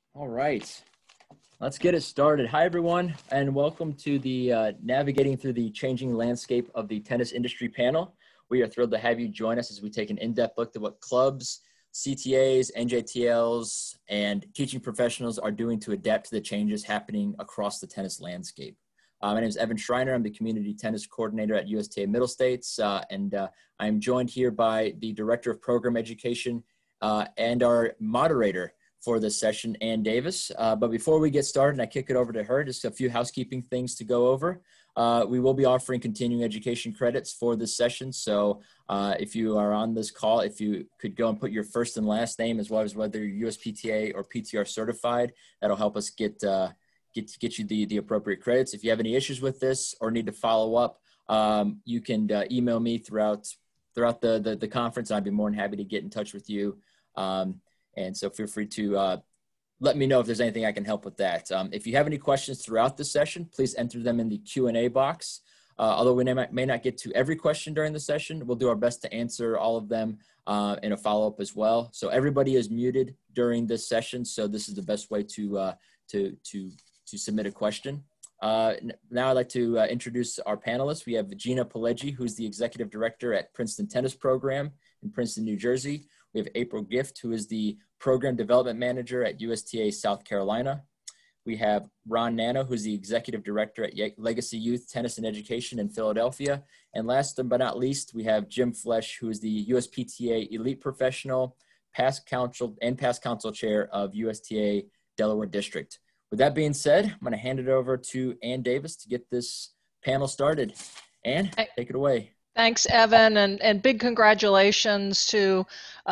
All right, let's get it started. Hi, everyone, and welcome to the Navigating Through the Changing Landscape of the Tennis Industry panel. We are thrilled to have you join us as we take an in-depth look at what clubs, CTAs, NJTLs, and teaching professionals are doing to adapt to the changes happening across the tennis landscape. My name is Evan Schreiner. I'm the Community Tennis Coordinator at USTA Middle States, and I am joined here by the Director of Program Education and our moderator for this session, Ann Davis. But before we get started and I kick it over to her, just a few housekeeping things to go over. We will be offering continuing education credits for this session. So if you are on this call, if you could go and put your first and last name as well as whether you're USPTA or PTR certified, that'll help us get you the appropriate credits. If you have any issues with this or need to follow up, you can email me throughout the conference. I'd be more than happy to get in touch with you. And so feel free to let me know if there's anything I can help with that. If you have any questions throughout the session, please enter them in the Q&A box. Although we may not get to every question during the session, we'll do our best to answer all of them in a follow-up as well. So everybody is muted during this session, so this is the best way to submit a question. Now I'd like to introduce our panelists. We have Gina Pileggi, who's the Executive Director at Princeton Tennis Program in Princeton, New Jersey. We have April Gift, who is the Program Development Manager at USTA South Carolina. We have Ron Nano, who's the Executive Director at Legacy Youth Tennis and Education in Philadelphia. And last but not least, we have Jim Flesch, who is the USPTA Elite Professional, past counsel chair of USTA Delaware District. With that being said, I'm going to hand it over to Ann Davis to get this panel started. Ann, take it away. Thanks, Evan, and big congratulations to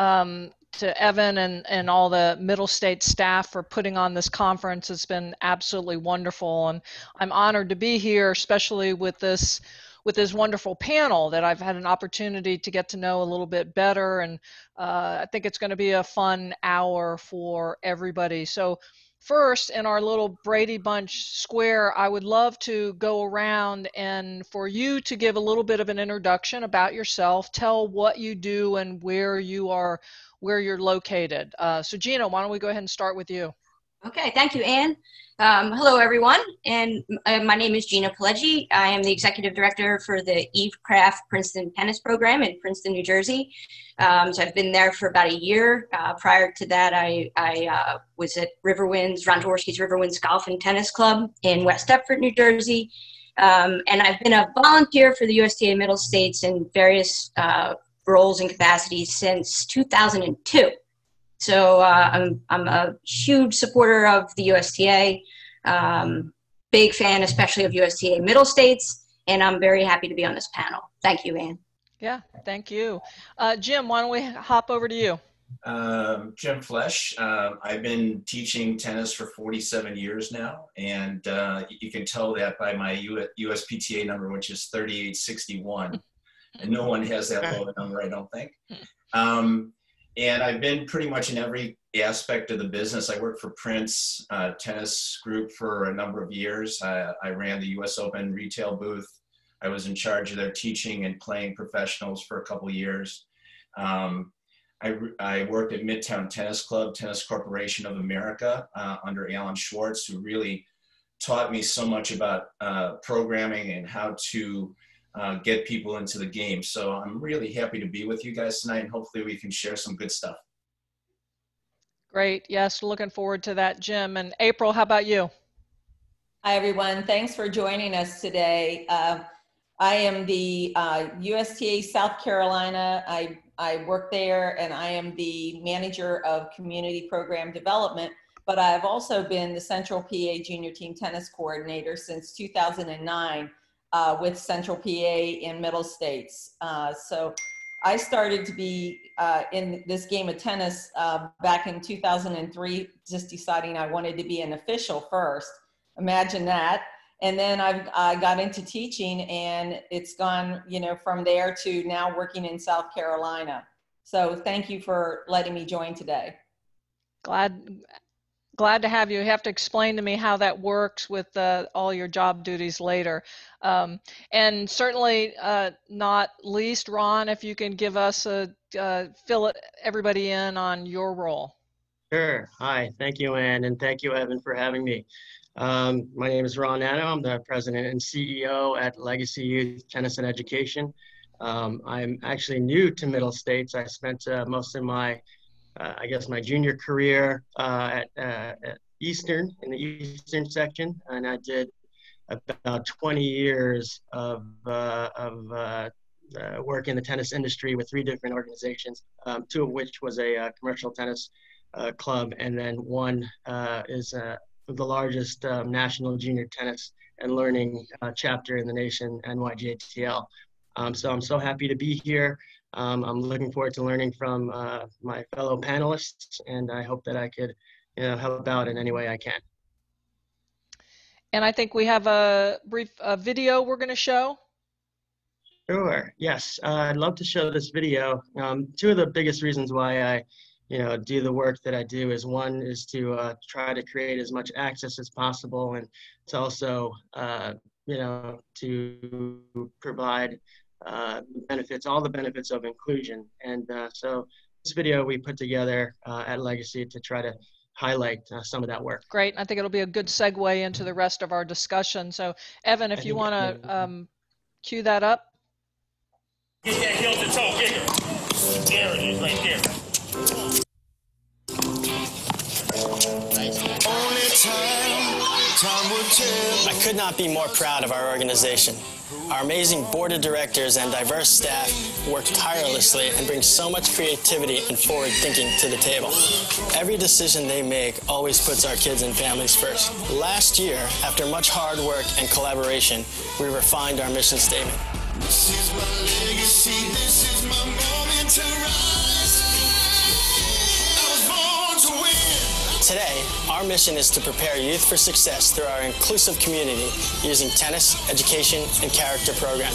Evan and all the Middle States staff for putting on this conference. It's been absolutely wonderful, and I'm honored to be here, especially with this wonderful panel that I've had an opportunity to get to know a little bit better, and I think it's going to be a fun hour for everybody. So first, in our little Brady Bunch square, I would love to go around and for you to give a little bit of an introduction about yourself, tell what you do and where you're located. So Gina, why don't we go ahead and start with you? Okay, thank you, Ann. Hello, everyone, and my name is Gina Pileggi. I am the Executive Director for the Eve Craft Princeton Tennis Program in Princeton, New Jersey. So I've been there for about a year. Prior to that, I was at Riverwinds, Ron Dvorsky's Riverwinds Golf and Tennis Club in West Deptford, New Jersey. And I've been a volunteer for the USTA Middle States in various roles and capacities since 2002. So I'm a huge supporter of the USTA, big fan especially of USTA Middle States, and I'm very happy to be on this panel. Thank you, Ann. Yeah, thank you. Jim, why don't we hop over to you? Jim Flesch. I've been teaching tennis for 47 years now, and you can tell that by my USPTA number, which is 3861, and no one has that low number, I don't think. And I've been pretty much in every aspect of the business. I worked for Prince Tennis Group for a number of years. I ran the US Open retail booth. I was in charge of their teaching and playing professionals for a couple of years. I worked at Midtown Tennis Club, Tennis Corporation of America, under Alan Schwartz, who really taught me so much about programming and how to get people into the game. So I'm really happy to be with you guys tonight, and hopefully we can share some good stuff. Great. Yes, looking forward to that, Jim. And April, how about you? Hi, everyone. Thanks for joining us today. I am the USTA South Carolina. I work there, and I am the manager of community program development, but I've also been the Central PA Junior Team Tennis Coordinator since 2009. With Central PA in Middle States. So I started to be in this game of tennis back in 2003, just deciding I wanted to be an official first. Imagine that. And then I got into teaching, and it's gone, from there to now working in South Carolina. So thank you for letting me join today. Glad to have you. You have to explain to me how that works with all your job duties later. And certainly not least, Ron, if you can give us fill everybody in on your role. Sure. Hi. Thank you, Ann, and thank you, Evan, for having me. My name is Ron Nano. I'm the president and CEO at Legacy Youth Tennis and Education. I'm actually new to Middle States. I spent most of my, my junior career at Eastern, in the Eastern section, and I did about 20 years of work in the tennis industry with 3 different organizations, 2 of which was a commercial tennis club, and then one is the largest national junior tennis and learning chapter in the nation, NYJTL. So I'm so happy to be here. I'm looking forward to learning from my fellow panelists, and I hope that I could help out in any way I can. And I think we have a brief video we're going to show. Sure. Yes, I'd love to show this video. 2 of the biggest reasons why I do the work that I do is, one is to try to create as much access as possible, and it's also, to provide benefits, all the benefits of inclusion. And so this video we put together at Legacy to try to highlight some of that work. Great. I think it'll be a good segue into the rest of our discussion. So Evan, if you want to cue that up. Get that heel to toe kicker. There it is, right there. I could not be more proud of our organization. Our amazing board of directors and diverse staff work tirelessly and bring so much creativity and forward thinking to the table. Every decision they make always puts our kids and families first. Last year, after much hard work and collaboration, we refined our mission statement. This is my legacy, this is my moment to rise. I was born to win. Today, our mission is to prepare youth for success through our inclusive community using tennis, education, and character programming.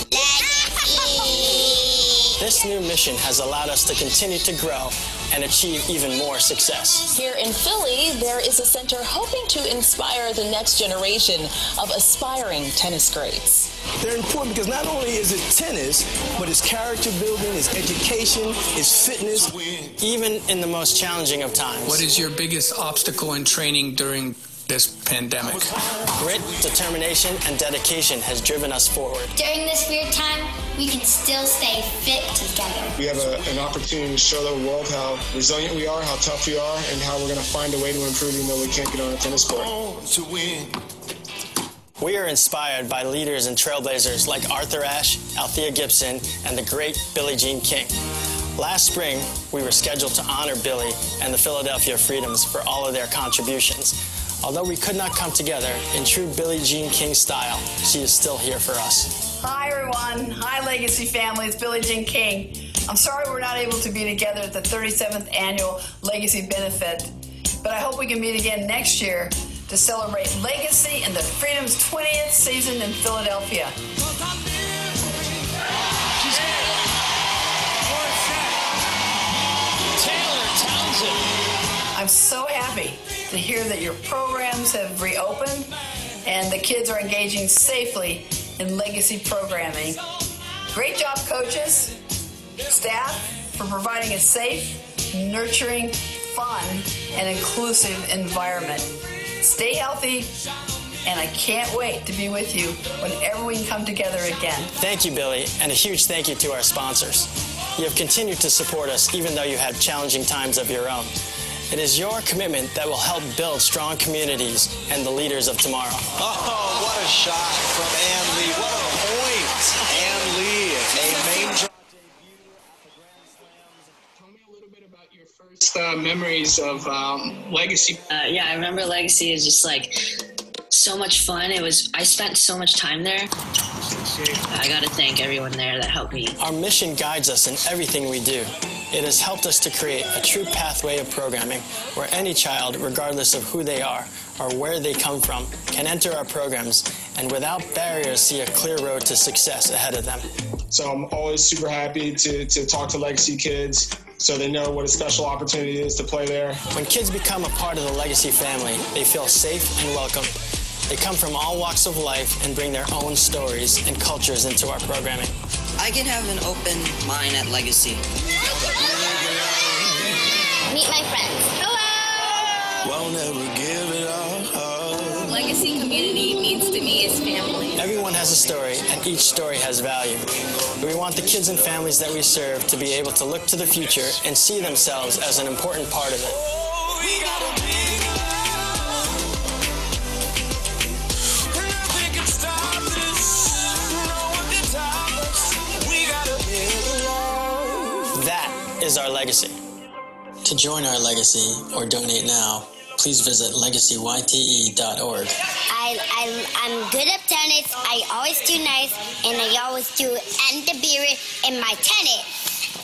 This new mission has allowed us to continue to grow and achieve even more success. Here in Philly, there is a center hoping to inspire the next generation of aspiring tennis greats. They're important because not only is it tennis, but it's character building, it's education, it's fitness. Even in the most challenging of times. What is your biggest obstacle in training during this pandemic? Grit, determination, and dedication has driven us forward. During this weird time, we can still stay fit together. We have an opportunity to show the world how resilient we are, how tough we are, and how we're going to find a way to improve even though we can't get on a tennis court. To win. We are inspired by leaders and trailblazers like Arthur Ashe, Althea Gibson, and the great Billie Jean King. Last spring, we were scheduled to honor Billie and the Philadelphia Freedoms for all of their contributions. Although we could not come together in true Billie Jean King style, she is still here for us. Hi, everyone. Hi, Legacy family. It's Billie Jean King. I'm sorry we're not able to be together at the 37th Annual Legacy Benefit, but I hope we can meet again next year to celebrate Legacy and the Freedom's 20th season in Philadelphia. I'm so happy to hear that your programs have reopened and the kids are engaging safely in Legacy programming. Great job, coaches, staff, for providing a safe, nurturing, fun, and inclusive environment. Stay healthy, and I can't wait to be with you whenever we can come together again. Thank you, Billie, and a huge thank you to our sponsors. You have continued to support us even though you had challenging times of your own. It is your commitment that will help build strong communities and the leaders of tomorrow. Oh, what a shot from Ann Lee. What a point. Ann Lee, a main draw debut at the Grand Slams. Tell me a little bit about your first memories of Legacy. Yeah, I remember Legacy is just like so much fun. I spent so much time there. I got to thank everyone there that helped me. Our mission guides us in everything we do. It has helped us to create a true pathway of programming where any child, regardless of who they are or where they come from, can enter our programs and without barriers see a clear road to success ahead of them. So I'm always super happy to talk to Legacy kids so they know what a special opportunity it is to play there. When kids become a part of the Legacy family, they feel safe and welcome. They come from all walks of life and bring their own stories and cultures into our programming. I can have an open mind at Legacy. Meet my friends. Hello! don't ever give it up. Legacy community means to me is family. Everyone has a story, and each story has value. We want the kids and families that we serve to be able to look to the future and see themselves as an important part of it. We got a big love. Nothing can stop this. No one can stop us. We got a big love. That is our legacy. To join our legacy or donate now, please visit legacyYTE.org. I'm good at tennis. I always do nice, and I always do Endebiri in my tennis.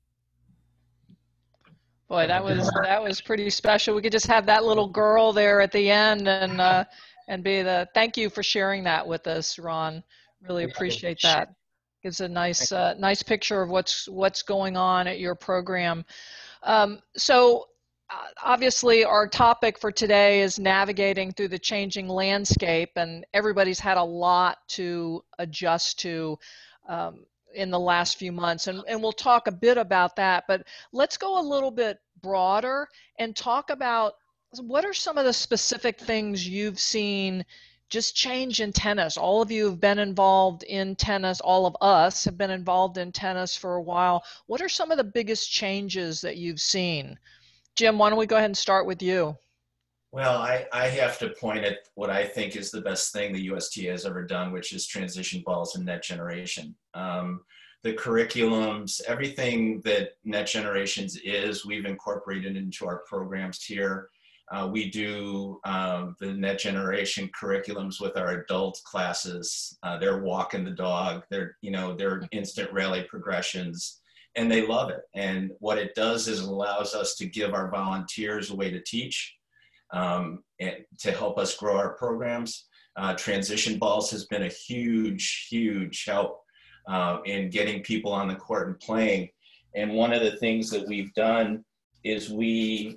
Boy, that was pretty special. We could just have that little girl there at the end and be the. Thank you for sharing that with us, Ron. Really appreciate that. Gives a nice nice picture of what's going on at your program. So obviously our topic for today is navigating through the changing landscape, and everybody's had a lot to adjust to in the last few months, and we'll talk a bit about that, but let's go a little bit broader and talk about what are some of the specific things you've seen just change in tennis. All of you have been involved in tennis. All of us have been involved in tennis for a while. What are some of the biggest changes that you've seen? Jim, why don't we go ahead and start with you? Well, I have to point at what I think is the best thing the USTA has ever done, which is transition balls and net generation. The curriculums, everything that Net Generations is, we've incorporated into our programs here. We do the Net Generation curriculums with our adult classes. They're walking the dog, they're instant rally progressions, and they love it. And what it does is it allows us to give our volunteers a way to teach and to help us grow our programs. Transition balls has been a huge, huge help in getting people on the court and playing. And one of the things that we've done is we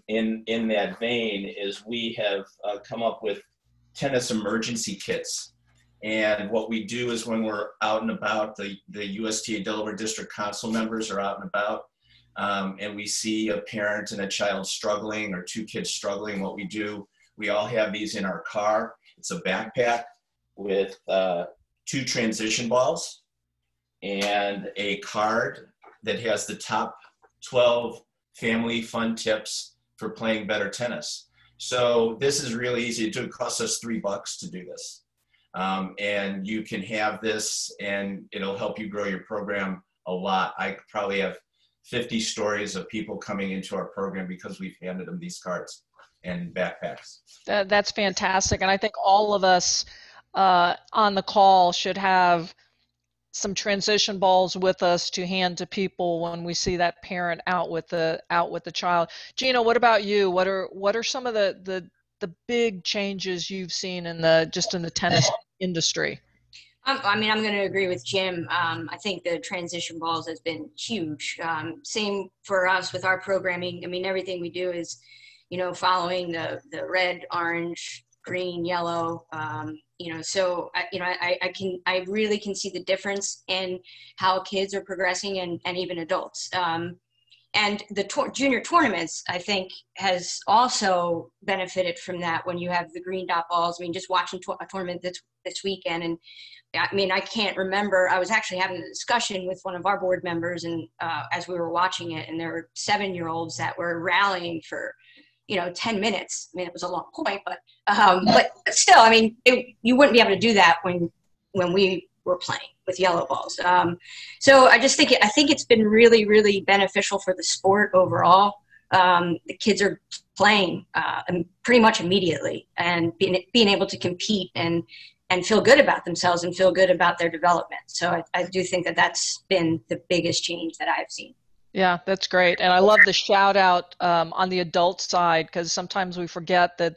have come up with tennis emergency kits. And what we do is when we're out and about, the USTA Delaware District Council members are out and about, and we see a parent and a child struggling or two kids struggling, what we do, we all have these in our car. It's a backpack with 2 transition balls and a card that has the top 12 family fun tips for playing better tennis. So this is really easy to do. It costs us $3 to do this. And you can have this and it'll help you grow your program a lot. I probably have 50 stories of people coming into our program because we've handed them these cards and backpacks. That's fantastic. And I think all of us on the call should have some transition balls with us to hand to people when we see that parent out with the child. Gina, what about you? What are some of the big changes you've seen in the tennis industry? I mean, I'm going to agree with Jim. I think the transition balls has been huge. Same for us with our programming. I mean, everything we do is, following the red, orange, green, yellow. So I really can see the difference in how kids are progressing and even adults. And the junior tournaments, I think, has also benefited from that when you have the green dot balls. I mean, just watching a tournament this weekend, and I mean, I can't remember. I was actually having a discussion with one of our board members, and as we were watching it, and there were 7-year-olds that were rallying for 10 minutes. I mean, it was a long point, but still, I mean, you wouldn't be able to do that when we were playing with yellow balls. So I just think it's been really, really beneficial for the sport overall. The kids are playing pretty much immediately and being able to compete and feel good about themselves and feel good about their development. So I do think that's been the biggest change that I've seen. Yeah, that's great. And I love the shout out on the adult side, because sometimes we forget that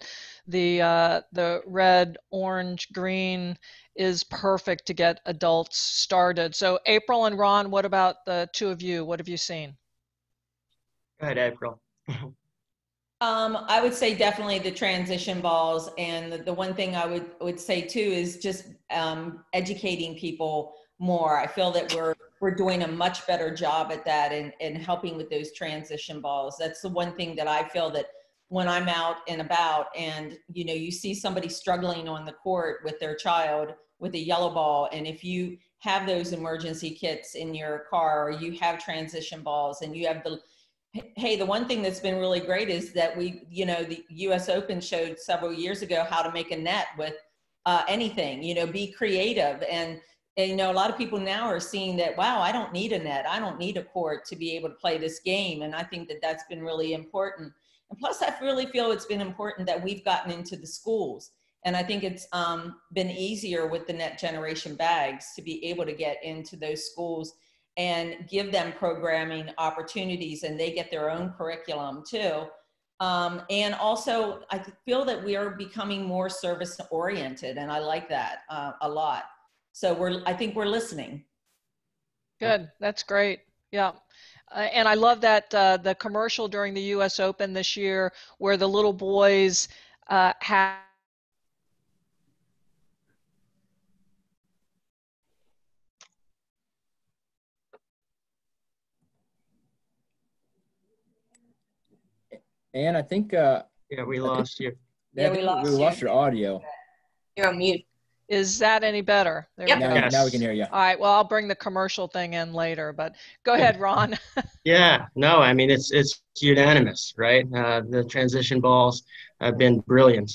the red, orange, green is perfect to get adults started. So April and Ron, what about the two of you? What have you seen? Go ahead, April. I would say definitely the transition balls, and the one thing I would say too is just educating people more. I feel that we're doing a much better job at that and helping with those transition balls. That's the one thing that I feel that when I'm out and about, and you see somebody struggling on the court with their child with a yellow ball, and if you have those emergency kits in your car, or you have transition balls, and you have the one thing that's been really great is that the US Open showed several years ago how to make a net with anything, be creative. And a lot of people now are seeing that, wow, I don't need a net. I don't need a court to be able to play this game. And I think that that's been really important. And plus, I really feel it's been important that we've gotten into the schools. And I think it's been easier with the Net Generation bags to be able to get into those schools and give them programming opportunities, and they get their own curriculum too. And also, I feel that we are becoming more service oriented, and I like that a lot. So I think we're listening. Good, that's great. Yeah. And I love that the commercial during the US Open this year where the little boys had And I think yeah, we lost you. Yeah, we lost your audio. You're on mute. Is that any better? There Yep. we go. Yes. Now we can hear you. All right, well, I'll bring the commercial thing in later, but go ahead, Ron. Yeah, no, I mean, it's unanimous, right? The transition balls have been brilliant.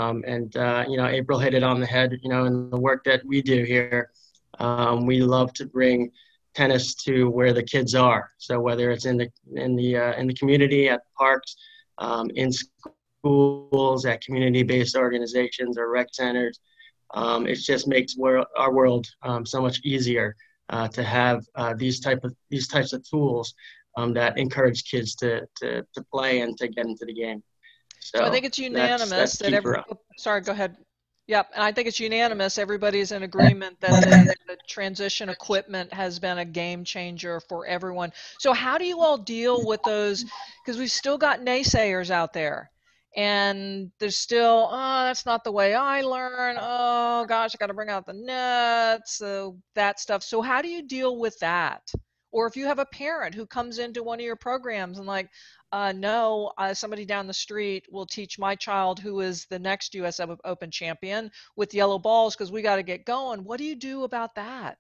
April hit it on the head, in the work that we do here. We love to bring tennis to where the kids are. So whether it's in the community, at parks, in schools, at community-based organizations or rec centers, it just makes our world so much easier to have these types of tools that encourage kids to play and to get into the game. So I think it's unanimous that sorry, go ahead. Yep, and I think it's unanimous. Everybody's in agreement that the transition equipment has been a game changer for everyone. So how do you all deal with those? Because we've still got naysayers out there. And there's still, oh, that's not the way I learn. Oh, gosh, I got to bring out the nets, so that stuff. So how do you deal with that? Or if you have a parent who comes into one of your programs and like, no, somebody down the street will teach my child who is the next US Open champion with yellow balls because we got to get going. What do you do about that?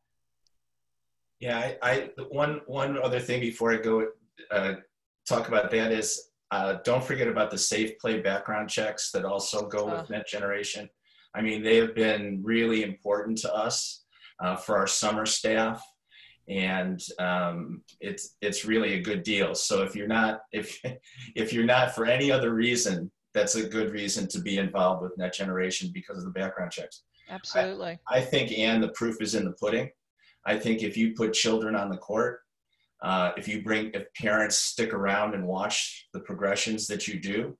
Yeah, one other thing before I go talk about that is, don't forget about the safe play background checks that also go with Net Generation. I mean, they have been really important to us for our summer staff, and it's really a good deal. So if you're not for any other reason, that's a good reason to be involved with Net Generation because of the background checks. Absolutely. I think, Ann, the proof is in the pudding. I think if you put children on the court, if parents stick around and watch the progressions that you do,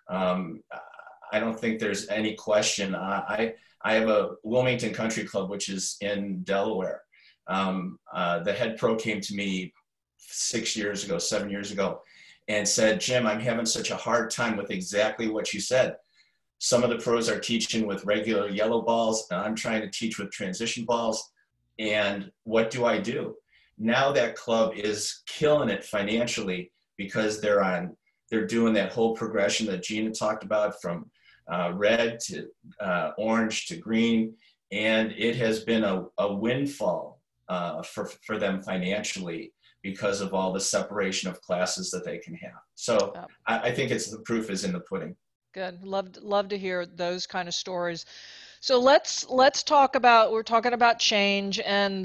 I don't think there's any question. I have a Wilmington Country Club, which is in Delaware. The head pro came to me 7 years ago, and said, Jim, I'm having such a hard time with exactly what you said. Some of the pros are teaching with regular yellow balls, and I'm trying to teach with transition balls. And what do I do? Now that club is killing it financially because they're doing that whole progression that Gina talked about, from red to orange to green, and it has been a windfall for them financially because of all the separation of classes that they can have. So I think the proof is in the pudding. Good. Love to hear those kind of stories. So let's talk about, we're talking about change, and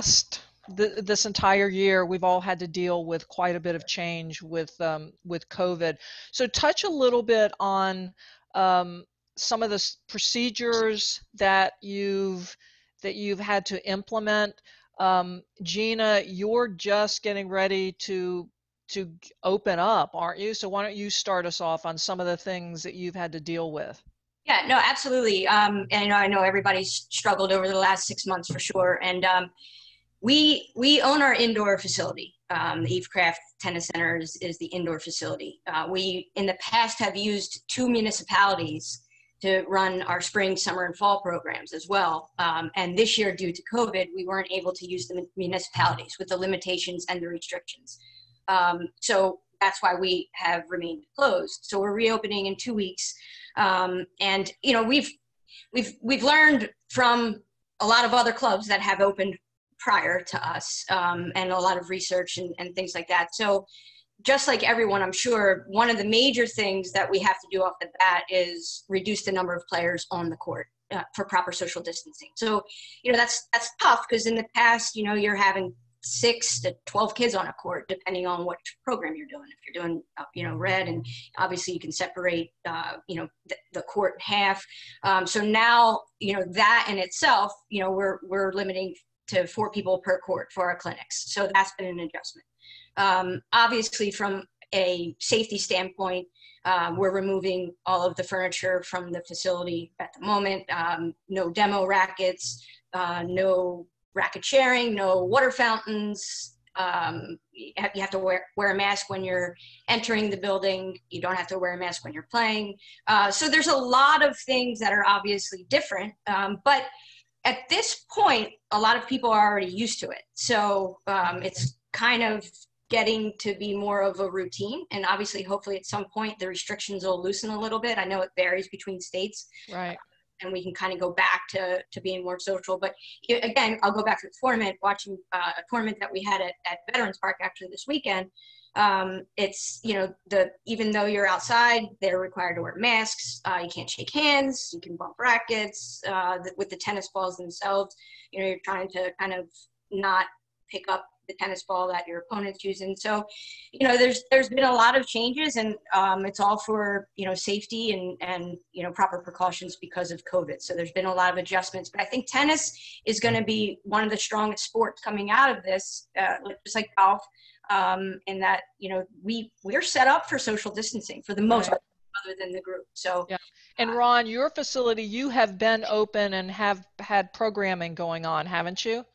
this entire year, we've all had to deal with quite a bit of change with COVID. So touch a little bit on some of the procedures that you've had to implement. Gina, you're just getting ready to open up, aren't you? So why don't you start us off on some of the things that you've had to deal with? Yeah, no, absolutely. And I know everybody's struggled over the last 6 months for sure. And we own our indoor facility. The Eve Craft Tennis Center is the indoor facility. We, in the past, have used 2 municipalities to run our spring, summer, and fall programs as well. And this year, due to COVID, we weren't able to use the municipalities with the limitations and the restrictions. So that's why we have remained closed. So we're reopening in 2 weeks. And, you know, we've learned from a lot of other clubs that have opened prior to us, and a lot of research and things like that. So just like everyone, I'm sure one of the major things that we have to do off the bat is reduce the number of players on the court for proper social distancing. So, you know, that's tough, because in the past, you know, you're having 6 to 12 kids on a court, depending on what program you're doing. If you're doing, you know, red, and obviously you can separate, you know, the court in half. So now, you know, that in itself, you know, we're limiting to 4 people per court for our clinics. So that's been an adjustment. Obviously, from a safety standpoint, we're removing all of the furniture from the facility at the moment. No demo rackets, no racket sharing, no water fountains. You have to wear a mask when you're entering the building. You don't have to wear a mask when you're playing. So there's a lot of things that are obviously different, but at this point, a lot of people are already used to it. So it's kind of getting to be more of a routine. And obviously, hopefully at some point, the restrictions will loosen a little bit. I know it varies between states. Right. And we can kind of go back to being more social. But again, I'll go back to the tournament, watching a tournament that we had at Veterans Park actually this weekend. It's, you know, even though you're outside, they're required to wear masks. You can't shake hands. You can bump rackets. With the tennis balls themselves, you know, you're trying to kind of not pick up the tennis ball that your opponent's using. So, you know, there's been a lot of changes, and it's all for, you know, safety and, you know, proper precautions because of COVID. So there's been a lot of adjustments, but I think tennis is going to be one of the strongest sports coming out of this, just like golf, in that, you know, we're set up for social distancing for the most part, other than the group. So, yeah. And Ron, your facility, you have been open and have had programming going on, haven't you?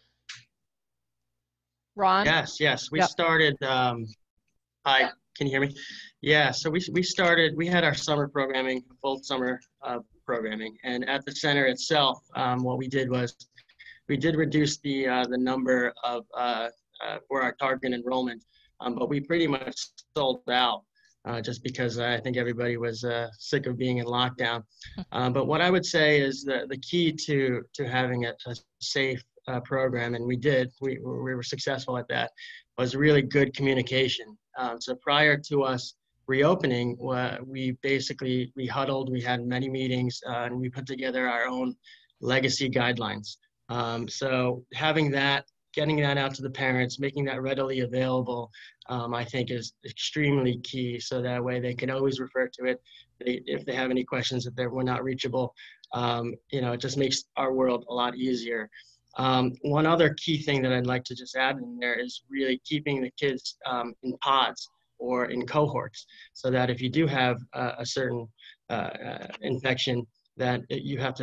Ron? Yes. We started, can you hear me? Yeah, so we started, we had our summer programming, full summer programming. And at the center itself, what we did was we did reduce the number of, for our target enrollment, but we pretty much sold out just because I think everybody was sick of being in lockdown. But what I would say is the key to having a safe program, and we were successful at that, was really good communication. So prior to us reopening, we huddled, we had many meetings, and we put together our own legacy guidelines. So having that, getting that out to the parents, making that readily available, I think is extremely key. So that way they can always refer to it if they have any questions, if we're not reachable. You know, it just makes our world a lot easier. One other key thing that I'd like to just add in there is really keeping the kids in pods or in cohorts, so that if you do have a certain infection, that if you have to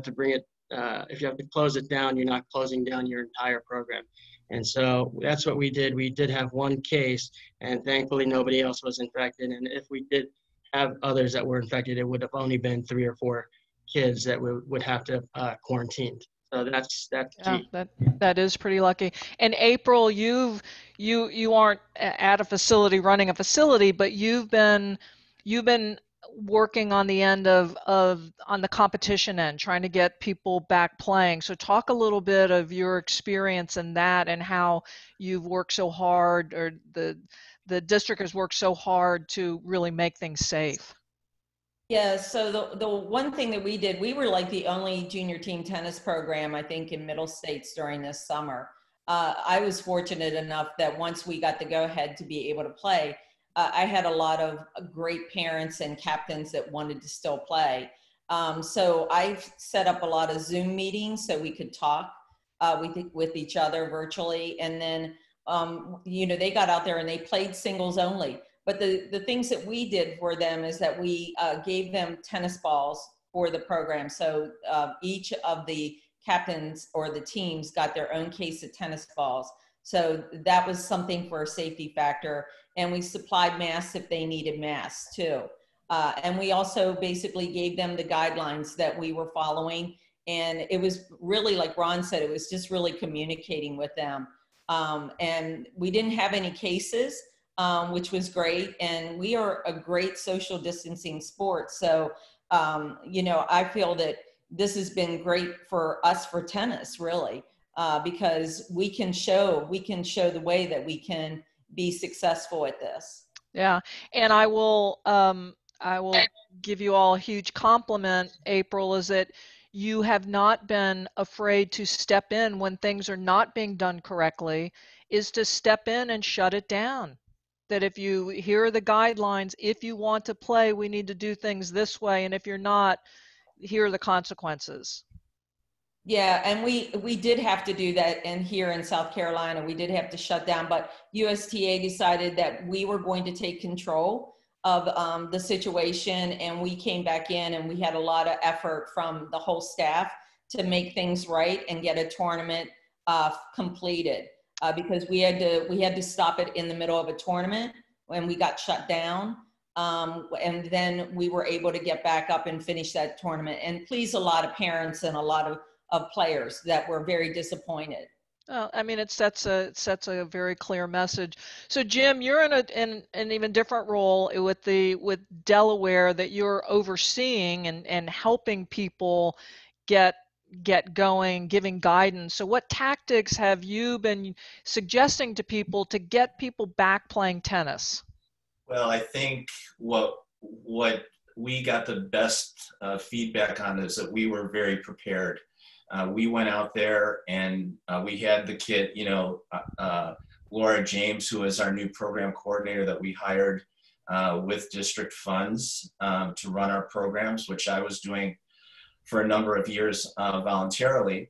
close it down, you're not closing down your entire program. And so that's what we did. We did have one case, and thankfully nobody else was infected. And if we did have others that were infected, it would have only been 3 or 4 kids that would have to quarantine. So that's key. Yeah, that is pretty lucky. And April, you aren't at a facility running a facility, but you've been working on the end on the competition end, trying to get people back playing. So talk a little bit of your experience in that and how you've worked so hard, or the district has worked so hard to really make things safe. Yeah, so the one thing that we did, we were like the only junior team tennis program, I think, in Middle States during this summer. I was fortunate enough that once we got the go-ahead to be able to play, I had a lot of great parents and captains that wanted to still play. So I've set up a lot of Zoom meetings so we could talk with each other virtually. And then, you know, they got out there and they played singles only. But the things that we did for them is that we gave them tennis balls for the program. So each of the captains or the teams got their own case of tennis balls. So that was something for a safety factor. And we supplied masks if they needed masks too. And we also basically gave them the guidelines that we were following. And it was really, like Ron said, it was just really communicating with them. And we didn't have any cases. which was great. And we are a great social distancing sport. So, you know, I feel that this has been great for us for tennis, really, because we can show the way that we can be successful at this. Yeah, and I will give you all a huge compliment, April, is that you have not been afraid to step in when things are not being done correctly, is to step in and shut it down. That if you hear the guidelines, if you want to play, we need to do things this way, and if you're not, here are the consequences. Yeah, and we did have to do that, and here in South Carolina, we did have to shut down, but USTA decided that we were going to take control of the situation, and we came back in, and we had a lot of effort from the whole staff to make things right and get a tournament completed, because we had to stop it in the middle of a tournament when we got shut down. And then we were able to get back up and finish that tournament, and please a lot of parents and a lot of players that were very disappointed. I mean, it sets a very clear message. So Jim, you're in an even different role with Delaware, that you're overseeing and helping people get going, giving guidance. So what tactics have you been suggesting to people to get people back playing tennis? Well, I think what we got the best feedback on is that we were very prepared. We went out there and we had the kid, you know, Laura James, who is our new program coordinator that we hired with district funds to run our programs, which I was doing for a number of years voluntarily.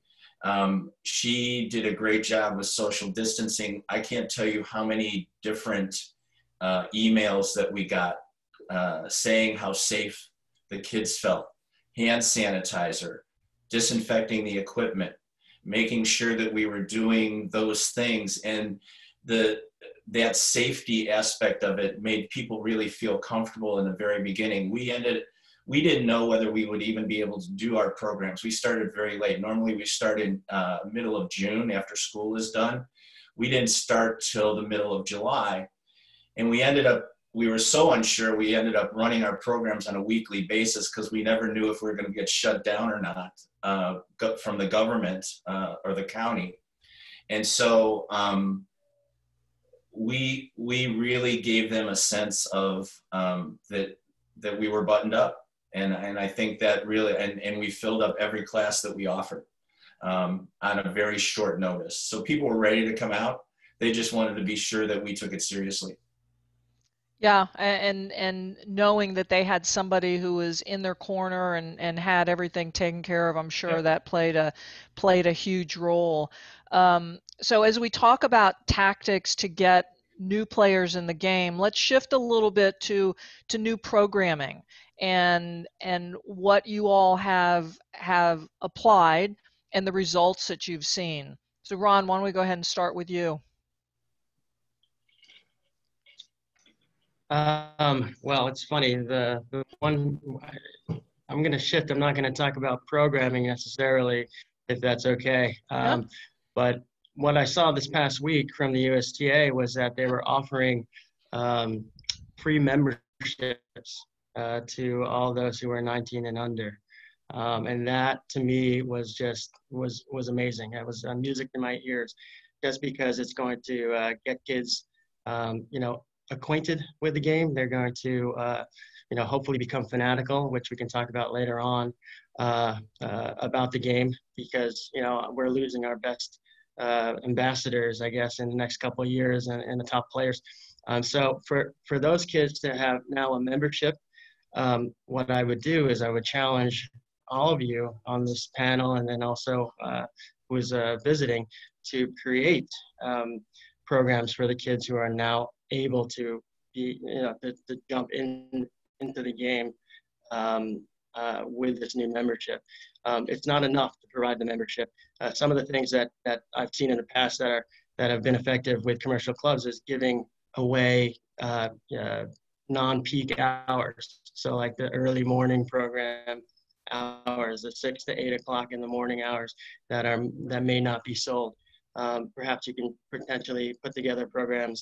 She did a great job with social distancing. I can't tell you how many different emails that we got saying how safe the kids felt. Hand sanitizer, disinfecting the equipment, making sure that we were doing those things, and that safety aspect of it made people really feel comfortable in the very beginning. We didn't know whether we would even be able to do our programs. We started very late. Normally we start in middle of June after school is done. We didn't start till the middle of July, and we were so unsure, we ended up running our programs on a weekly basis because we never knew if we were going to get shut down or not from the government or the county. And so we really gave them a sense of that we were buttoned up. And I think that really, and we filled up every class that we offered on a very short notice. So people were ready to come out. They just wanted to be sure that we took it seriously. Yeah, and knowing that they had somebody who was in their corner and had everything taken care of, I'm sure that played a huge role. So as we talk about tactics to get new players in the game, let's shift a little bit to new programming and what you all have applied and the results that you've seen. So Ron, why don't we go ahead and start with you? Well, it's funny. The one I'm going to shift. I'm not going to talk about programming necessarily, if that's okay. But what I saw this past week from the USTA was that they were offering free memberships to all those who are 19 and under. And that to me was amazing. It was music to my ears, just because it's going to get kids, acquainted with the game. They're going to, hopefully become fanatical, which we can talk about later on about the game, because, we're losing our best ambassadors, I guess, in the next couple of years and the top players. So for those kids to have now a membership, what I would do is I would challenge all of you on this panel, and then also who's visiting, to create programs for the kids who are now able to be, to jump into the game with this new membership. It's not enough to provide the membership. Some of the things that I've seen in the past that have been effective with commercial clubs is giving away non-peak hours. So like the early morning program hours, the 6 to 8 o'clock in the morning hours that may not be sold. Perhaps you can potentially put together programs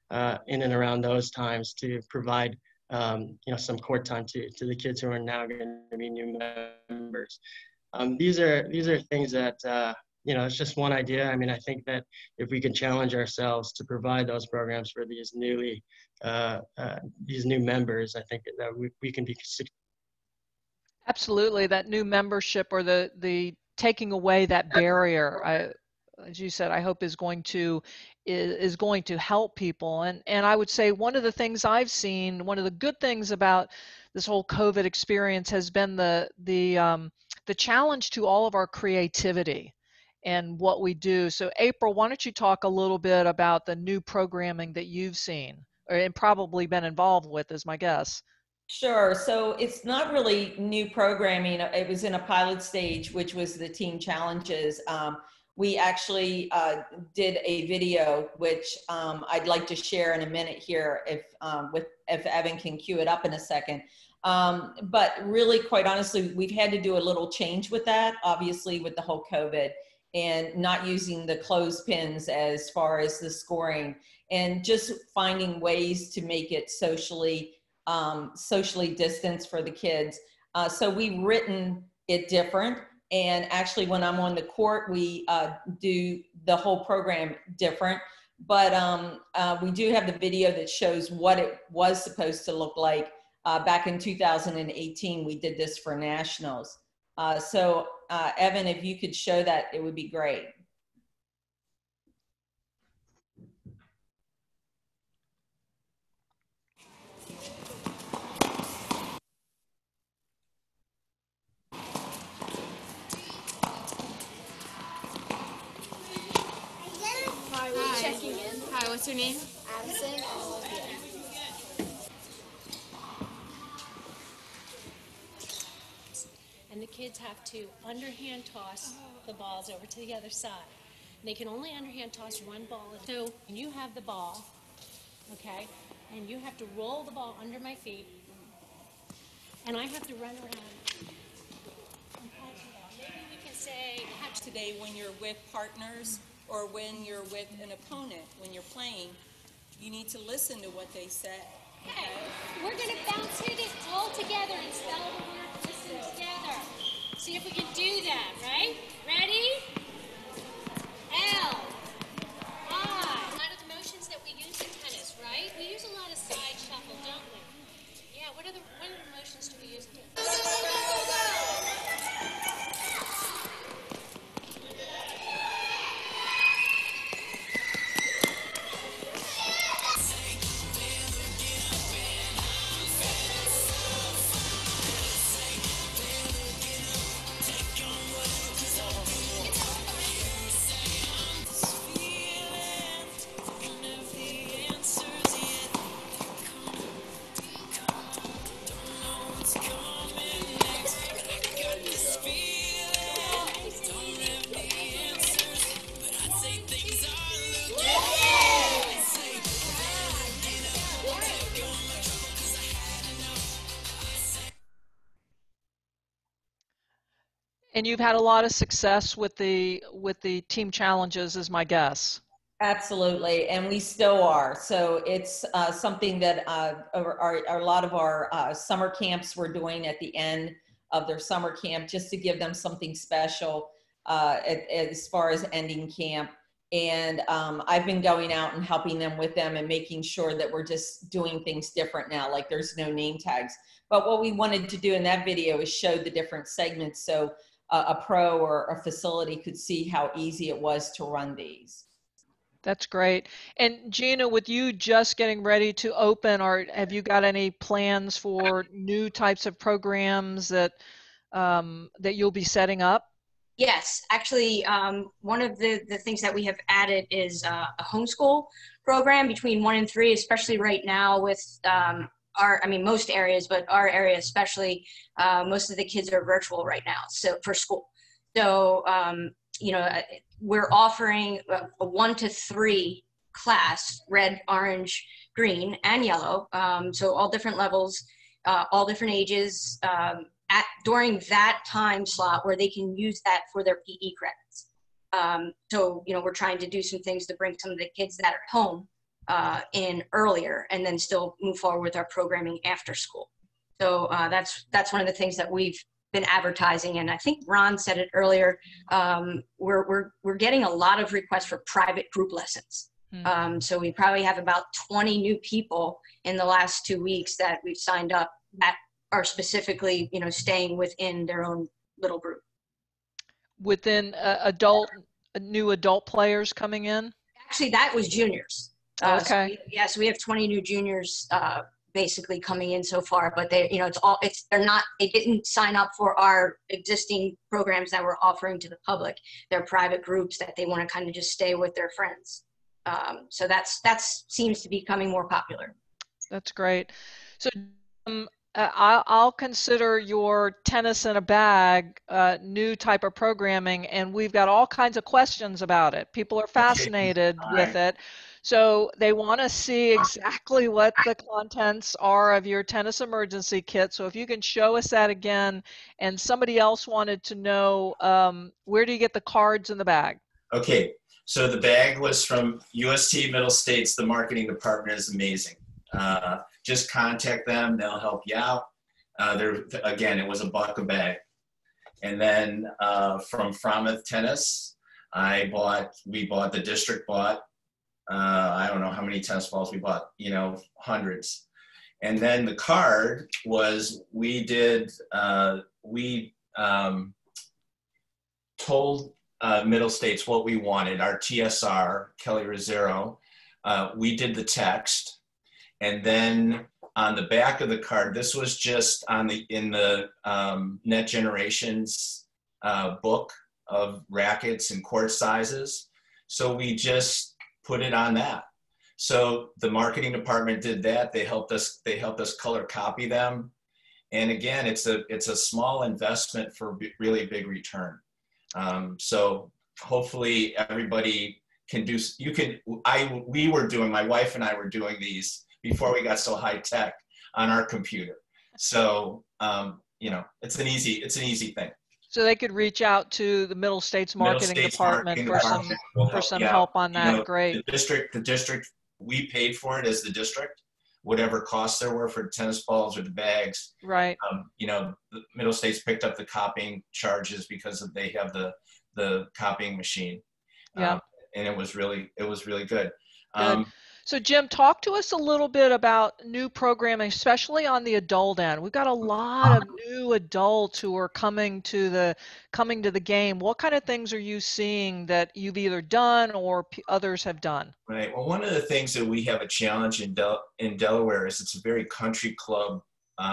in and around those times to provide some court time to the kids who are now going to be new members. These are things that it's just one idea. I mean, I think that if we can challenge ourselves to provide those programs for these new members, I think that we can be successful. Absolutely, that new membership or the taking away that barrier, as you said, I hope is going to help people. And I would say one of the things I've seen, one of the good things about this whole COVID experience has been the challenge to all of our creativity and what we do. So April, why don't you talk a little bit about the new programming that you've seen and probably been involved with, is my guess. Sure. So it's not really new programming. It was in a pilot stage, which was the Team Challenges. We actually did a video, which I'd like to share in a minute here, if Evan can cue it up in a second. But really, quite honestly, we've had to do a little change with that, obviously, with the whole COVID and not using the clothespins as far as the scoring, and just finding ways to make it socially distanced for the kids. So we've written it different. And actually, when I'm on the court, we do the whole program different. But we do have the video that shows what it was supposed to look like. Back in 2018, we did this for nationals. So Evan, if you could show that, it would be great. Checking in. Hi, what's your name? Addison. And the kids have to underhand toss the balls over to the other side. And they can only underhand toss one ball. So you have the ball, okay, and you have to roll the ball under my feet, and I have to run around. Maybe we can say today when you're with partners or when you're with an opponent, when you're playing, you need to listen to what they say. Okay, we're going to bounce through this all together and spell the word listen together. See if we can do that, right? Ready? L, I. A lot of the motions that we use in tennis, right? We use a lot of side shuffle, don't we? Yeah, what other motions do we use in tennis? And you've had a lot of success with the team challenges, is my guess. Absolutely, and we still are. So it's something that a lot of our summer camps we're doing at the end of their summer camp, just to give them something special as far as ending camp. And I've been going out and helping them with them and making sure that we're just doing things different now, like there's no name tags. But what we wanted to do in that video is show the different segments so a pro or a facility could see how easy it was to run these. That's great. And Gina, with you just getting ready to open, or have you got any plans for new types of programs that that you'll be setting up? Yes, actually, one of the things that we have added is a homeschool program between 1 and 3, especially right now with most areas, but our area especially, most of the kids are virtual right now, so for school. So, we're offering a 1 to 3 class, red, orange, green, and yellow. So all different levels, all different ages, during that time slot where they can use that for their PE credits. So, we're trying to do some things to bring some of the kids that are at home in earlier, and then still move forward with our programming after school. So that's one of the things that we've been advertising, and I think Ron said it earlier. We're getting a lot of requests for private group lessons. So we probably have about 20 new people in the last 2 weeks that we've signed up that are specifically, staying within their own little group. Within new adult players coming in? Actually, that was juniors. Okay. So we have 20 new juniors basically coming in so far, but they didn't sign up for our existing programs that we're offering to the public. They're private groups that they want to kind of just stay with their friends. So that seems to be becoming more popular. That's great. So I'll consider your tennis in a bag new type of programming, and we've got all kinds of questions about it. People are fascinated with it. So they want to see exactly what the contents are of your tennis emergency kit. So if you can show us that again, and somebody else wanted to know, where do you get the cards in the bag? Okay, so the bag was from USTA Middle States. The marketing department is amazing. Just contact them, they'll help you out. Again, it was $1 a bag. And then from Frometh Tennis, the district bought, I don't know how many tennis balls we bought, hundreds. And then the card was, we told Middle States what we wanted, our TSR, Kelly Rosero. We did the text. And then on the back of the card, this was just in the Net Generations book of rackets and court sizes. So we just put it on that. So the marketing department did that. They helped us color copy them. And again, it's a small investment for really big return. So hopefully everybody can do, my wife and I were doing these before we got so high tech on our computer. So, it's an easy thing. So they could reach out to the Middle States Marketing Department for some help on that. Great. The district, we paid for it as the district, whatever costs there were for the tennis balls or the bags. Right. The Middle States picked up the copying charges because they have the copying machine. Yeah. And it was really good. So Jim, talk to us a little bit about new programming, especially on the adult end. We've got a lot of new adults who are coming to the game. What kind of things are you seeing that you've either done or others have done? Right. Well, one of the things that we have a challenge in Delaware is it's a very country club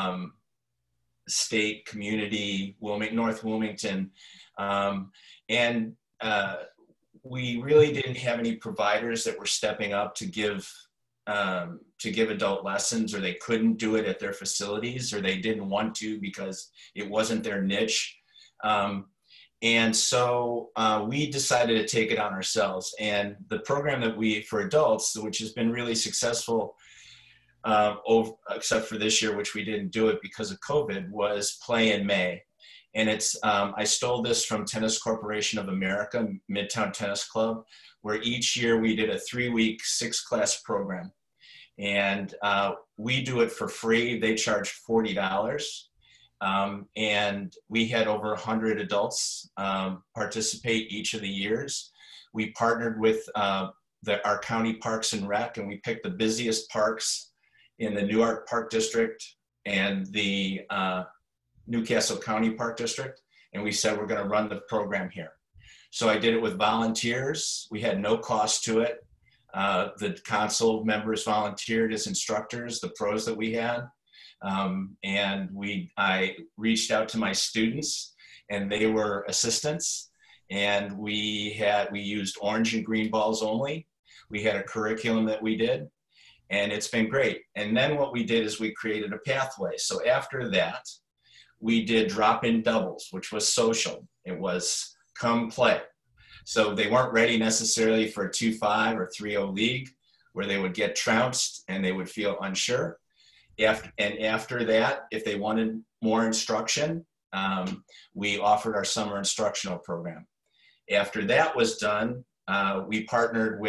state, community, North Wilmington, and we really didn't have any providers that were stepping up to give adult lessons, or they couldn't do it at their facilities, or they didn't want to because it wasn't their niche. And so we decided to take it on ourselves. And the program for adults, which has been really successful, except for this year, which we didn't do it because of COVID, was Play in May. And I stole this from Tennis Corporation of America, Midtown Tennis Club, where each year we did a 3-week 6-class program. And we do it for free. They charge $40. And we had over 100 adults participate each of the years. We partnered with our county parks and rec, and we picked the busiest parks in the Newark Park District and the Newcastle County Park District, and we said we're going to run the program here. So I did it with volunteers. We had no cost to it. The council members volunteered as instructors, the pros that we had, and I reached out to my students, and they were assistants. And we used orange and green balls only. We had a curriculum that we did, and it's been great. And then what we did is we created a pathway. So after that, we did drop-in doubles, which was social. It was come play. So they weren't ready necessarily for a 2-5 or 3-0 league where they would get trounced and they would feel unsure. After that, if they wanted more instruction, we offered our summer instructional program. After that was done, we partnered with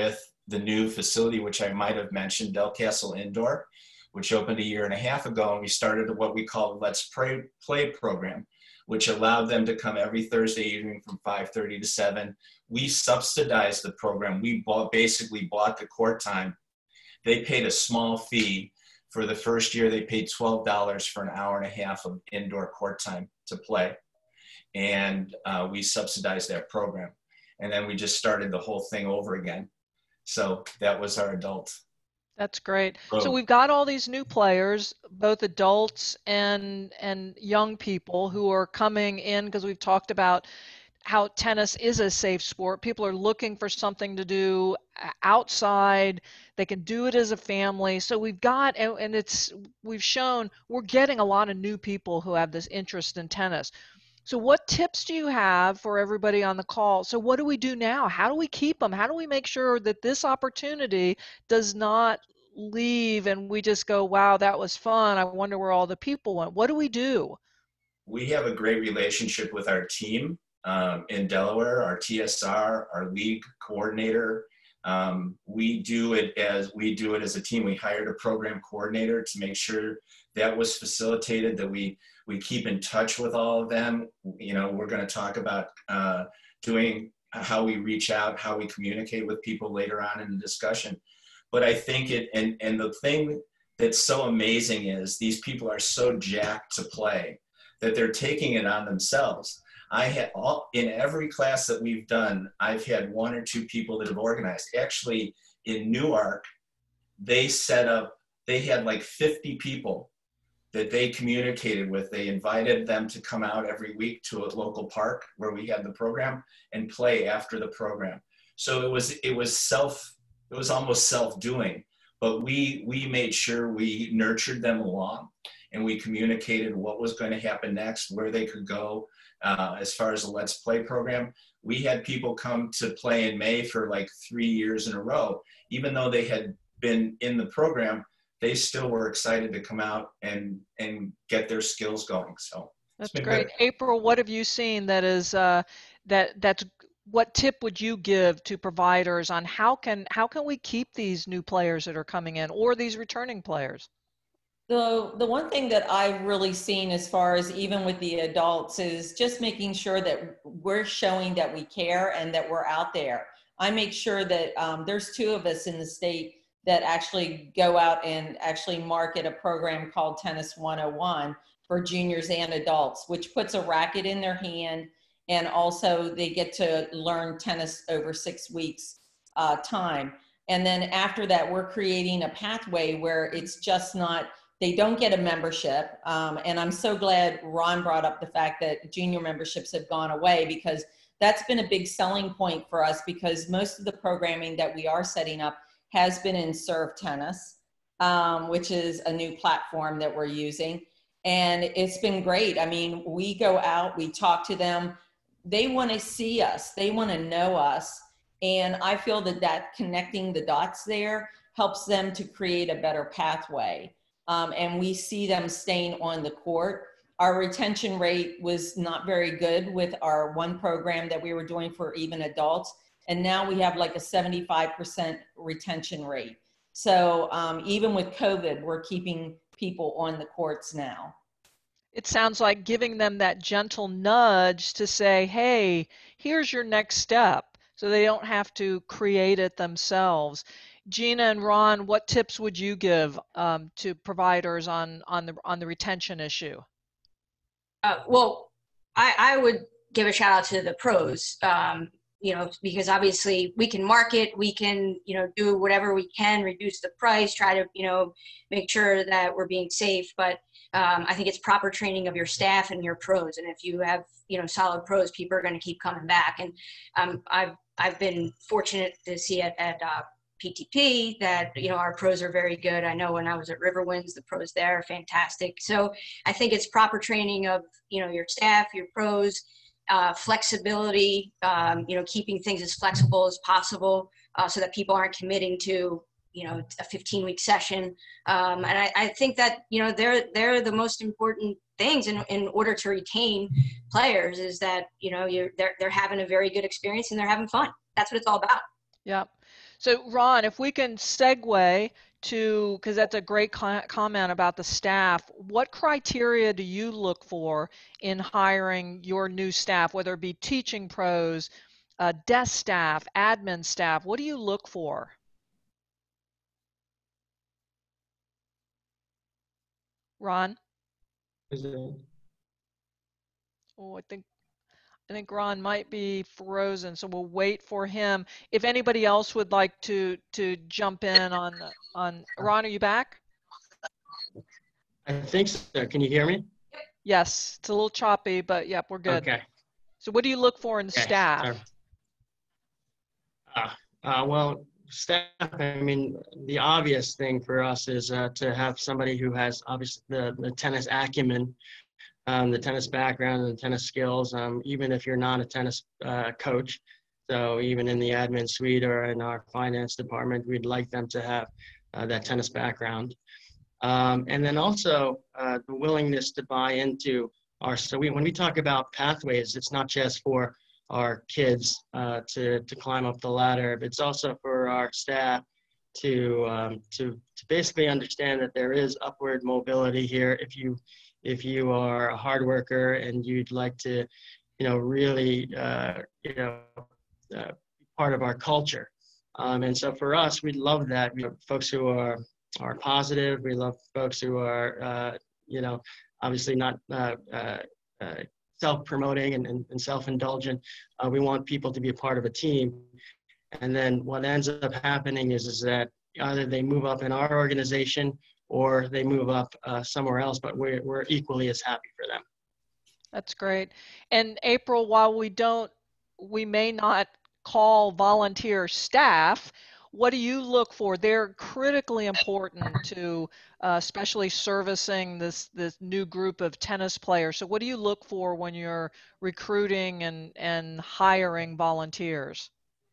the new facility, which I might have mentioned, Del Castle Indoor, which opened a year and a half ago. And we started what we call the Let's Play program, which allowed them to come every Thursday evening from 5:30 to 7. We subsidized the program. We basically bought the court time. They paid a small fee. For the first year, they paid $12 for an hour and a half of indoor court time to play. And we subsidized that program. And then we just started the whole thing over again. So that was our adult. That's great. Cool. So we've got all these new players, both adults and young people who are coming in, because we've talked about how tennis is a safe sport. People are looking for something to do outside. They can do it as a family. So we've got, and we've shown we're getting a lot of new people who have this interest in tennis. So what tips do you have for everybody on the call? So what do we do now? How do we keep them? How do we make sure that this opportunity does not leave and we just go, wow, that was fun, I wonder where all the people went? What do we do? We have a great relationship with our team in Delaware, our TSR, our league coordinator. We do it as a team. We hired a program coordinator to make sure that was facilitated, that we keep in touch with all of them. You know, we're going to talk about doing how we reach out, how we communicate with people later on in the discussion. But I think and the thing that's so amazing is these people are so jacked to play that they're taking it on themselves. In every class that we've done, I've had one or two people that have organized. Actually, in Newark, they had like 50 people that they communicated with. They invited them to come out every week to a local park where we had the program and play after the program. So it was almost self-doing, but we made sure we nurtured them along and we communicated what was going to happen next, where they could go. As far as the Let's Play program, we had people come to play in May for like 3 years in a row. Even though they had been in the program, they still were excited to come out and get their skills going. So that's great. Good. April, what have you seen that is that's what tip would you give to providers on how can we keep these new players that are coming in or these returning players? The one thing that I've really seen as far as even with the adults is just making sure that we're showing that we care and that we're out there. I make sure that there's 2 of us in the state that actually go out and actually market a program called Tennis 101 for juniors and adults, which puts a racket in their hand, and also they get to learn tennis over 6 weeks time. And then after that, we're creating a pathway where it's just not, they don't get a membership. And I'm so glad Ron brought up the fact that junior memberships have gone away, because that's been a big selling point for us, because most of the programming that we are setting up has been in Serve Tennis, which is a new platform that we're using. And it's been great. I mean, we go out, we talk to them. They want to see us. They want to know us. And I feel that connecting the dots there helps them to create a better pathway. And we see them staying on the court. Our retention rate was not very good with our one program that we were doing for even adults. And now we have like a 75% retention rate. So even with COVID, we're keeping people on the courts now. It sounds like giving them that gentle nudge to say, hey, here's your next step, so they don't have to create it themselves. Gina and Ron, what tips would you give to providers on the retention issue? Well, I would give a shout out to the pros, you know, because obviously we can market, we can, you know, do whatever we can, reduce the price, try to, you know, make sure that we're being safe. But I think it's proper training of your staff and your pros. And if you have, you know, solid pros, people are going to keep coming back. And I've been fortunate to see it at PTP that, you know, our pros are very good. I know when I was at Riverwinds, the pros there are fantastic. So I think it's proper training of, you know, your staff, your pros, flexibility, you know, keeping things as flexible as possible so that people aren't committing to, you know, a 15-week session. And I think that, you know, they're the most important things in order to retain players, is that, you know, they're having a very good experience and they're having fun. That's what it's all about. Yeah. So Ron, if we can segue to, because that's a great comment about the staff, what criteria do you look for in hiring your new staff, whether it be teaching pros, desk staff, admin staff? What do you look for? Ron? Oh, I think Ron might be frozen, so we'll wait for him. If anybody else would like to jump in on Ron, are you back? I think so. Can you hear me? Yes, it's a little choppy, but yep, we're good. Okay. So what do you look for in staff? Well, staff, I mean, the obvious thing for us is to have somebody who has obviously the tennis acumen, the tennis background and the tennis skills, even if you're not a tennis coach. So even in the admin suite or in our finance department, we'd like them to have that tennis background. And then also the willingness to buy into when we talk about pathways, it's not just for our kids to climb up the ladder, but it's also for our staff to basically understand that there is upward mobility here. If you are a hard worker and you'd like to, really, be part of our culture. And so for us, we love that. We have folks who are positive. We love folks who are, obviously not self-promoting and self-indulgent. We want people to be a part of a team. And then what ends up happening is that either they move up in our organization or they move up somewhere else, but we're equally as happy for them. That's great. And April, while we may not call volunteer staff, what do you look for? They're critically important to especially servicing this new group of tennis players. So what do you look for when you're recruiting and hiring volunteers?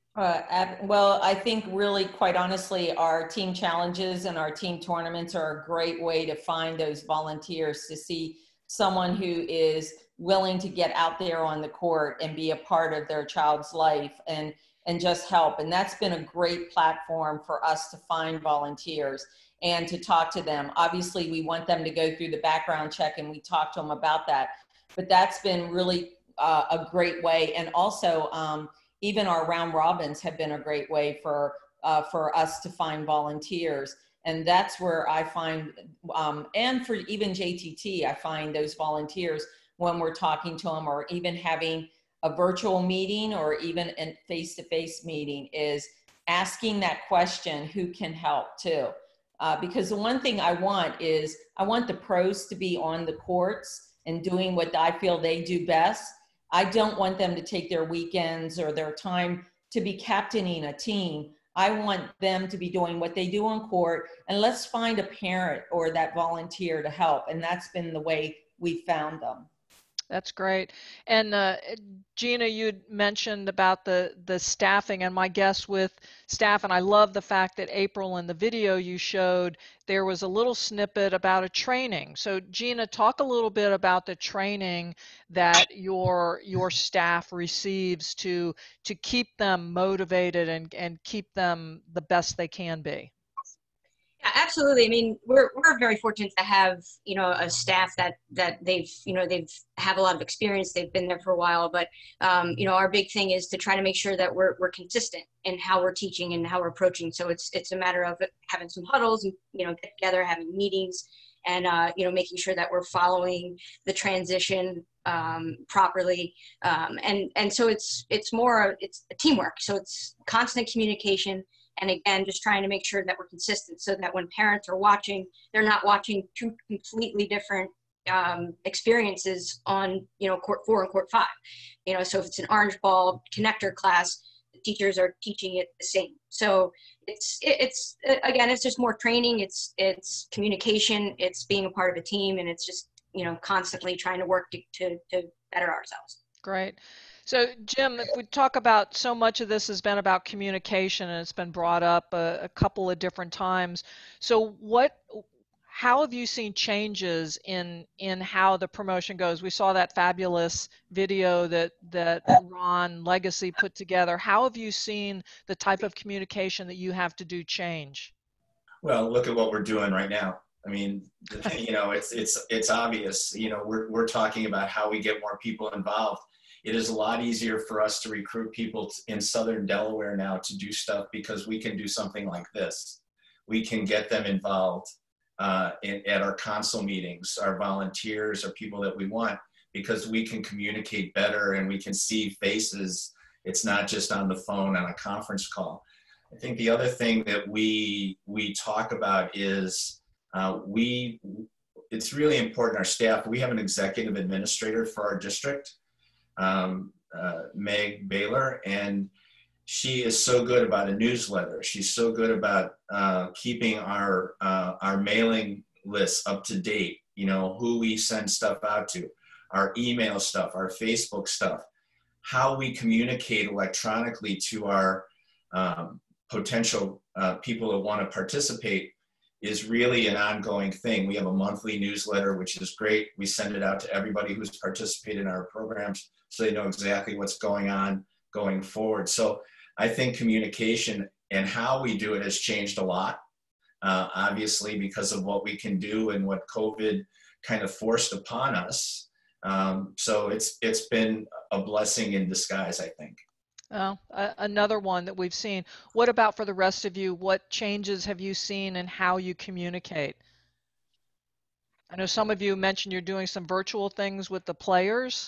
Well, I think really, quite honestly, our team challenges and our team tournaments are a great way to find those volunteers, to see someone who is willing to get out there on the court and be a part of their child's life and just help. And that's been a great platform for us to find volunteers and to talk to them. Obviously, we want them to go through the background check, and we talk to them about that. But that's been really a great way. And also, even our round robins have been a great way for us to find volunteers. And that's where I find, and for even JTT, I find those volunteers when we're talking to them, or even having a virtual meeting or even a face-to-face meeting, is asking that question, who can help too? Because the one thing I want is, I want the pros to be on the courts and doing what I feel they do best. I don't want them to take their weekends or their time to be captaining a team. I want them to be doing what they do on court, and let's find a parent or that volunteer to help. And that's been the way we found them. That's great. And Gina, you'd mentioned about the staffing, and my guess with staff, and I love the fact that April, in the video you showed, there was a little snippet about a training. So Gina, talk a little bit about the training that your staff receives to keep them motivated and keep them the best they can be. Absolutely. I mean, we're very fortunate to have, a staff that they've have a lot of experience. They've been there for a while, but, our big thing is to try to make sure that we're consistent in how we're teaching and how we're approaching. So it's a matter of having some huddles and, get together, having meetings, and, making sure that we're following the transition properly. And so it's a teamwork. So it's constant communication. And again, just trying to make sure that we're consistent, so that when parents are watching, they're not watching two completely different experiences on, court 4 and court 5. So if it's an orange ball connector class, the teachers are teaching it the same. So it's again, it's just more training. It's communication. It's being a part of a team, and it's just, constantly trying to work to better ourselves. Great. So Jim, if we talk about, so much of this has been about communication, and it's been brought up a couple of different times. So how have you seen changes in how the promotion goes? We saw that fabulous video that Ron Legacy put together. How have you seen the type of communication that you have to do change? Well, look at what we're doing right now. I mean, you know, it's obvious. You know, we're talking about how we get more people involved. It is a lot easier for us to recruit people in Southern Delaware now to do stuff because we can do something like this. We can get them involved at our council meetings, our volunteers, or people that we want, because we can communicate better and we can see faces. It's not just on the phone on a conference call. I think the other thing that we talk about is it's really important, our staff, we have an executive administrator for our district, Meg Baylor, and she is so good about a newsletter. She's so good about keeping our mailing lists up to date, you know, who we send stuff out to, our email stuff, our Facebook stuff, how we communicate electronically to our potential people that want to participate is really an ongoing thing. We have a monthly newsletter, which is great. We send it out to everybody who's participated in our programs so they know exactly what's going on going forward. So I think communication and how we do it has changed a lot, obviously, because of what we can do and what COVID kind of forced upon us. So it's been a blessing in disguise, I think. Another one that we've seen. What about for the rest of you? What changes have you seen in how you communicate? I know some of you mentioned you're doing some virtual things with the players.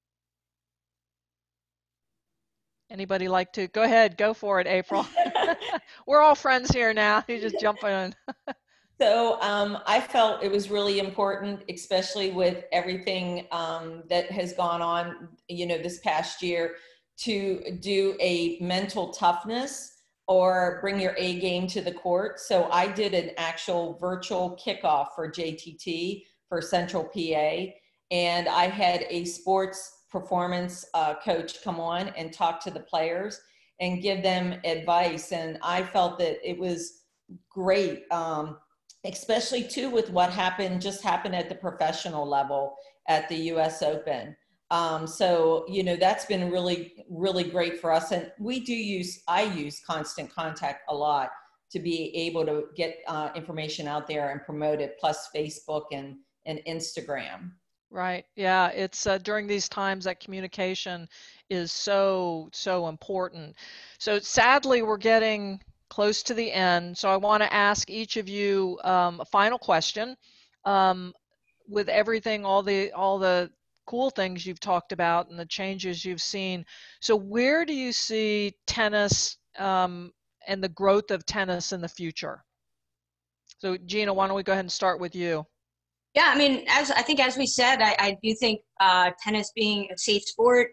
Anybody like to go ahead? Go for it, April. We're all friends here now. You just jump in. So I felt it was really important, especially with everything that has gone on, you know, this past year, to do a mental toughness or bring your A game to the court. So I did an actual virtual kickoff for JTT for Central PA, and I had a sports performance coach come on and talk to the players and give them advice. And I felt that it was great, especially too with what just happened at the professional level at the US Open. So, you know, that's been really, really great for us. And I use Constant Contact a lot to be able to get information out there and promote it, plus Facebook and Instagram. Right. Yeah. It's during these times that communication is so important. So sadly, we're getting close to the end. So I want to ask each of you a final question. With everything, all the cool things you've talked about and the changes you've seen. So where do you see tennis and the growth of tennis in the future? So Gina, why don't we go ahead and start with you? Yeah, I mean, I think as we said, I do think tennis being a safe sport,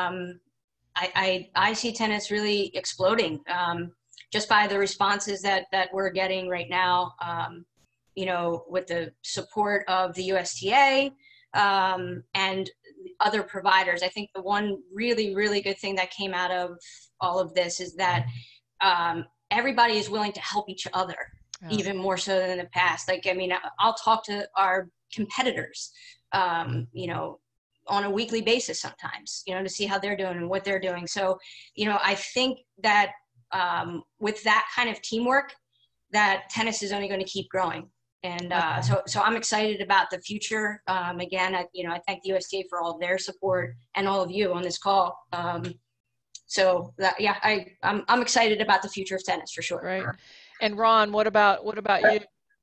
I see tennis really exploding just by the responses that we're getting right now, you know, with the support of the USTA and other providers. I think the one really, really good thing that came out of all of this is that everybody is willing to help each other. Yeah. Even more so than in the past. Like, I mean, I'll talk to our competitors, you know, on a weekly basis sometimes, you know, to see how they're doing and what they're doing. So, you know, I think that with that kind of teamwork, that tennis is only going to keep growing. And so I'm excited about the future. Again, I thank the USTA for all of their support and all of you on this call. So that, yeah, I'm excited about the future of tennis for sure. Right. And Ron, what about you?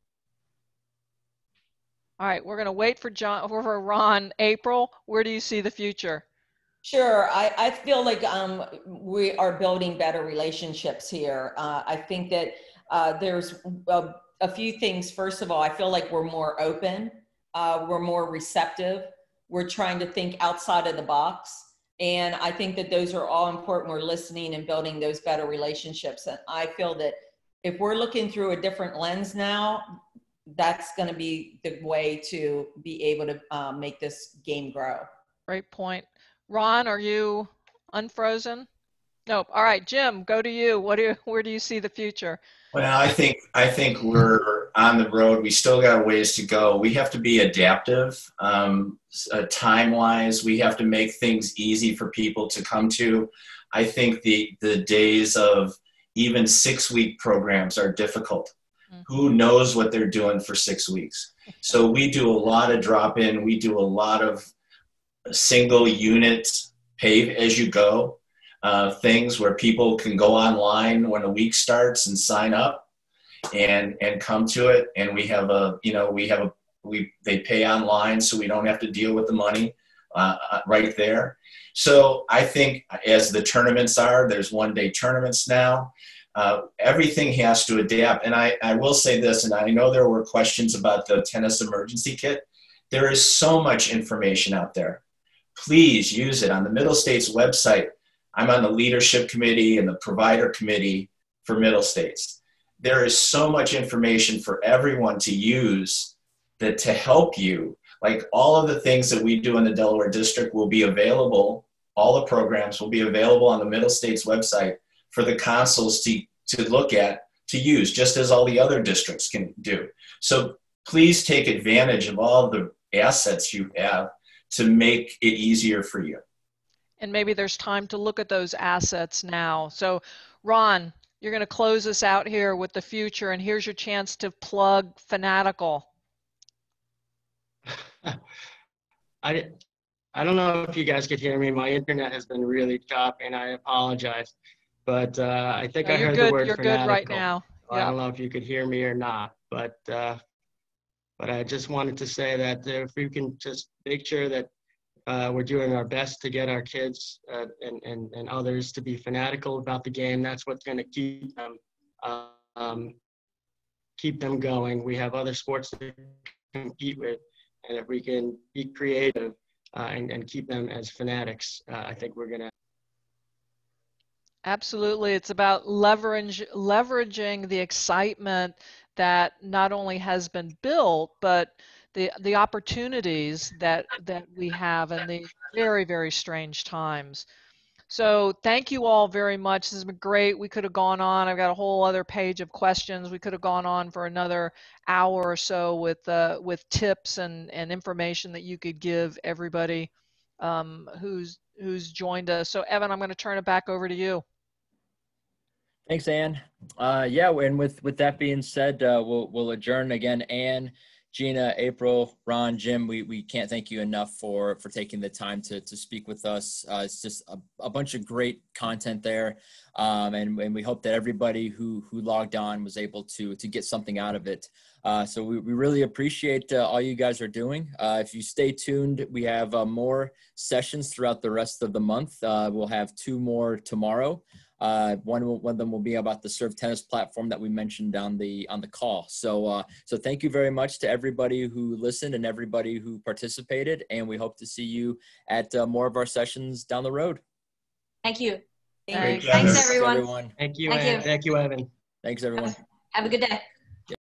All right, we're going to wait for Ron. April, where do you see the future? Sure. I feel like we are building better relationships here. I think that there's a few things. First of all, I feel like we're more open. We're more receptive. We're trying to think outside of the box. And I think that those are all important. We're listening and building those better relationships. And I feel that if we're looking through a different lens now, that's going to be the way to be able to make this game grow. Great point. Ron, are you unfrozen? Nope. All right, Jim, go to you. Where do you see the future? Well, I think we're on the road. We still got a ways to go. We have to be adaptive, time-wise. We have to make things easy for people to come to. I think the days of even 6-week programs are difficult. Mm-hmm. Who knows what they're doing for 6 weeks? So we do a lot of drop-in. We do a lot of single unit pay-as-you-go. Things where people can go online when a week starts and sign up and come to it. And we have they pay online, so we don't have to deal with the money right there. So I think as the tournaments are, there's one-day tournaments now. Everything has to adapt. And I will say this, and I know there were questions about the tennis emergency kit. There is so much information out there. Please use it on the Middle States website. I'm on the leadership committee and the provider committee for Middle States. There is so much information for everyone to use that to help you. Like all of the things that we do in the Delaware District will be available, all the programs will be available on the Middle States website for the consuls to look at, to use, just as all the other districts can do. So please take advantage of all the assets you have to make it easier for you. And maybe there's time to look at those assets now. So Ron, you're going to close us out here with the future, and here's your chance to plug Fanatical. I don't know if you guys could hear me. My internet has been really choppy, and I apologize. But I think I heard the word You're Fanatical. good right now. I don't know if you could hear me or not, but I just wanted to say that if we can just make sure that we're doing our best to get our kids and others to be fanatical about the game. That's what's going to keep them going. We have other sports to compete with, and if we can be creative and keep them as fanatics, I think we're going to. Absolutely. It's about leveraging the excitement that not only has been built, but the opportunities that we have in the very, very strange times. So thank you all very much. This has been great. We could have gone on. I've got a whole other page of questions. We could have gone on for another hour or so with tips and information that you could give everybody who's joined us. So Evan, I'm going to turn it back over to you. Thanks, Ann. Yeah, and with that being said, we'll adjourn again. Ann, Gina, April, Ron, Jim, we can't thank you enough for taking the time to speak with us. It's just a bunch of great content there, and we hope that everybody who logged on was able to get something out of it. So we really appreciate all you guys are doing. If you stay tuned, we have more sessions throughout the rest of the month. We'll have 2 more tomorrow. One of them will be about the Serve Tennis platform that we mentioned on the call. So thank you very much to everybody who listened and everybody who participated, and we hope to see you at more of our sessions down the road. Thank you. Thanks, everyone. Thank you, Evan. Thanks, everyone. Have a good day.